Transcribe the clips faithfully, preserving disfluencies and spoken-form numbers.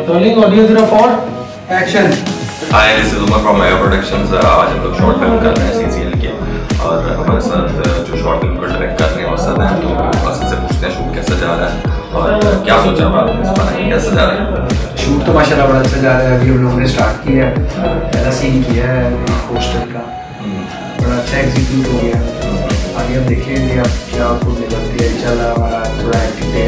Rolling audio zero four action. Hi, this is Umar from Maya Productions. आज हम लोग short film कर रहे हैं सीसीएल के और हमारे साथ जो शॉर्ट फिल्म को डायरेक्ट कर रहे हैं असद हैं। तो असद से पूछते हैं शूट कैसा जा रहा है और क्या सोचा आपने इस पर, कैसा जा रहा है? शूट तो माशाल्लाह बड़ा अच्छा जा रहा है। अभी हम लोगों ने स्टार्ट किया है, पहला सीन किया है पोस्टर का, बड़ा अच्छा एग्जीक्यूट हो गया। आगे अब देखेंगे अब क्या आउटपुट निकलती है। इंशाल्लाह हमारा थोड़ा एक्टिव है।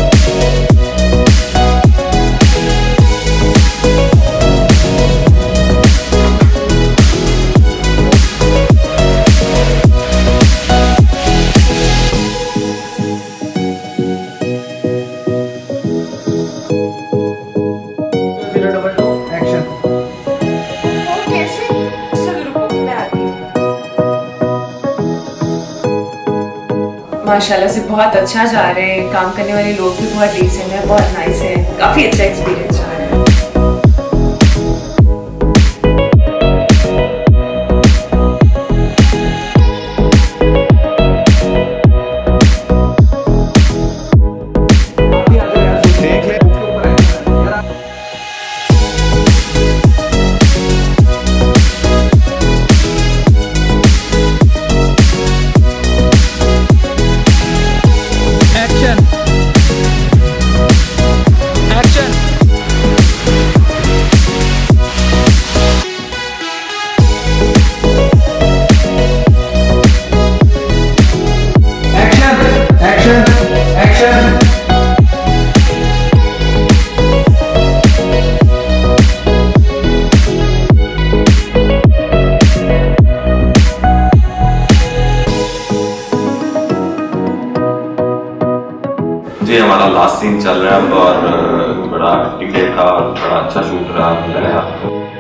माशाल्लाह से बहुत अच्छा जा रहे हैं, काम करने वाले लोग भी बहुत डिसेंट है, बहुत नाइस है, काफी अच्छा एक्सपीरियंस जा रहा है। जी हमारा लास्ट सीन चल रहा है और बड़ा टिके का बड़ा अच्छा शूट रहा है।